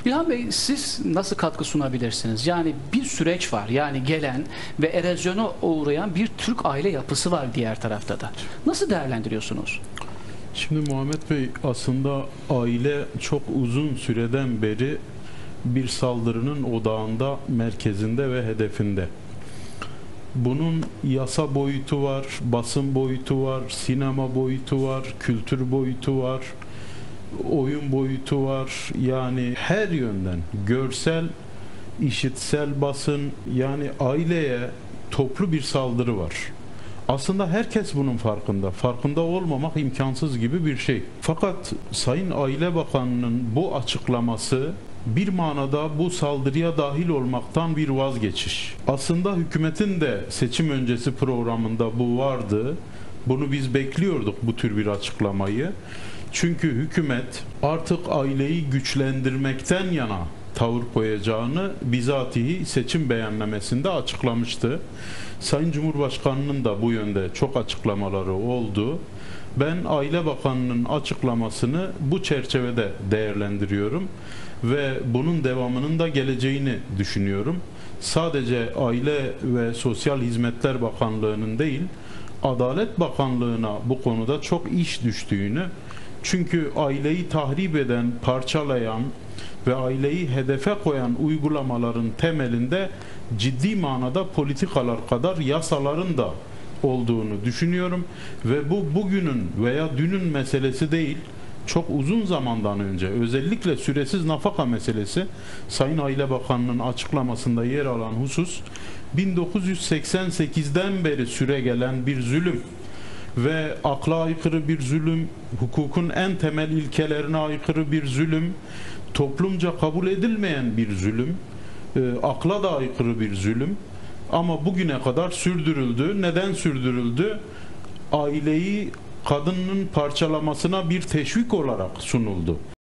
İlhan Bey, siz nasıl katkı sunabilirsiniz? Yani bir süreç var, yani gelen ve erozyona uğrayan bir Türk aile yapısı var diğer tarafta da. Nasıl değerlendiriyorsunuz? Şimdi Muhammed Bey, aslında aile çok uzun süreden beri bir saldırının odağında, merkezinde ve hedefinde. Bunun yasa boyutu var, basın boyutu var, sinema boyutu var, kültür boyutu var, oyun boyutu var. Yani her yönden görsel, işitsel basın, yani aileye toplu bir saldırı var. Aslında herkes bunun farkında. Farkında olmamak imkansız gibi bir şey. Fakat Sayın Aile Bakanı'nın bu açıklaması bir manada bu saldırıya dahil olmaktan bir vazgeçiş. Aslında hükümetin de seçim öncesi programında bu vardı. Bunu biz bekliyorduk, bu tür bir açıklamayı. Çünkü hükümet artık aileyi güçlendirmekten yana tavır koyacağını bizatihi seçim beyannamesinde açıklamıştı. Sayın Cumhurbaşkanı'nın da bu yönde çok açıklamaları oldu. Ben Aile Bakanı'nın açıklamasını bu çerçevede değerlendiriyorum ve bunun devamının da geleceğini düşünüyorum. Sadece Aile ve Sosyal Hizmetler Bakanlığı'nın değil, Adalet Bakanlığı'na bu konuda çok iş düştüğünü, çünkü aileyi tahrip eden, parçalayan ve aileyi hedefe koyan uygulamaların temelinde ciddi manada politikalar kadar yasaların da olduğunu düşünüyorum ve bu bugünün veya dünün meselesi değil. Çok uzun zamandan önce, özellikle süresiz nafaka meselesi, Sayın Aile Bakanı'nın açıklamasında yer alan husus, 1988'den beri süre gelen bir zulüm ve akla aykırı bir zulüm, hukukun en temel ilkelerine aykırı bir zulüm, toplumca kabul edilmeyen bir zulüm, akla da aykırı bir zulüm, ama bugüne kadar sürdürüldü. Neden sürdürüldü? Aileyi kadının parçalamasına bir teşvik olarak sunuldu.